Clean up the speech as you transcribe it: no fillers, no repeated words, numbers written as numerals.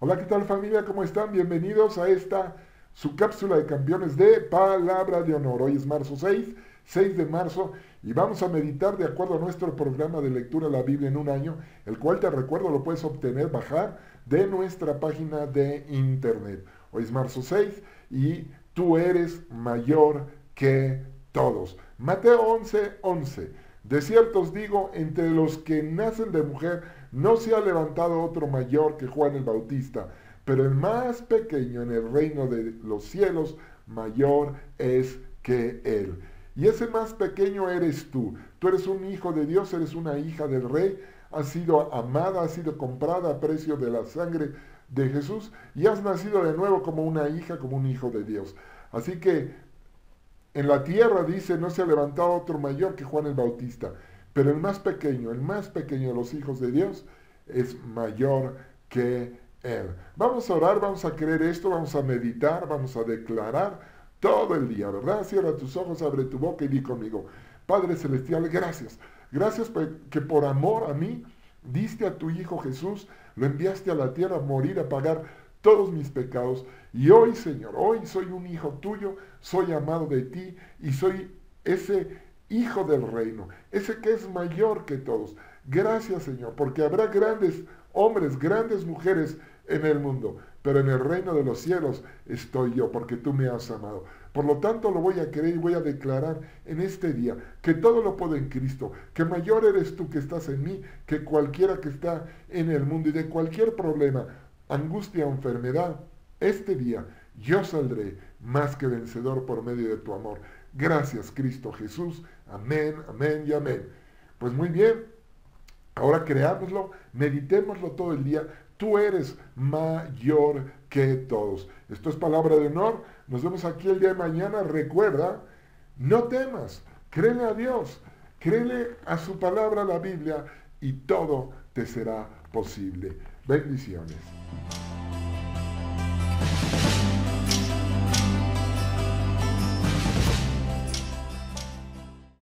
Hola, ¿qué tal familia? ¿Cómo están? Bienvenidos a esta su cápsula de campeones de Palabra de Honor. Hoy es marzo 6 de marzo, y vamos a meditar de acuerdo a nuestro programa de lectura de la Biblia en un año, el cual te recuerdo lo puedes obtener, bajar de nuestra página de internet. Hoy es marzo 6 y tú eres mayor que todos. Mateo 11:11. De cierto os digo, entre los que nacen de mujer no se ha levantado otro mayor que Juan el Bautista, pero el más pequeño en el reino de los cielos mayor es que él. Y ese más pequeño eres tú. Tú eres un hijo de Dios, eres una hija del rey, has sido amada, has sido comprada a precio de la sangre de Jesús y has nacido de nuevo como una hija, como un hijo de Dios. Así que en la tierra, dice, no se ha levantado otro mayor que Juan el Bautista, pero el más pequeño de los hijos de Dios es mayor que él. Vamos a orar, vamos a creer esto, vamos a meditar, vamos a declarar todo el día, ¿verdad? Cierra tus ojos, abre tu boca y di conmigo: Padre Celestial, gracias. Gracias que por amor a mí diste a tu Hijo Jesús, lo enviaste a la tierra a morir, a pagar todos mis pecados. Y hoy, Señor, hoy soy un hijo tuyo, soy amado de ti y soy ese hijo del reino, ese que es mayor que todos. Gracias, Señor, porque habrá grandes hombres, grandes mujeres en el mundo, pero en el reino de los cielos estoy yo, porque tú me has amado. Por lo tanto, lo voy a creer y voy a declarar en este día que todo lo puedo en Cristo, que mayor eres tú que estás en mí que cualquiera que está en el mundo, y de cualquier problema, angustia o enfermedad, este día yo saldré más que vencedor por medio de tu amor. Gracias, Cristo Jesús. Amén, amén y amén. Pues muy bien, ahora creámoslo, meditémoslo todo el día. Tú eres mayor que todos. Esto es palabra de honor. Nos vemos aquí el día de mañana. Recuerda, no temas, créele a Dios, créele a su palabra, la Biblia, y todo te será posible. Bendiciones.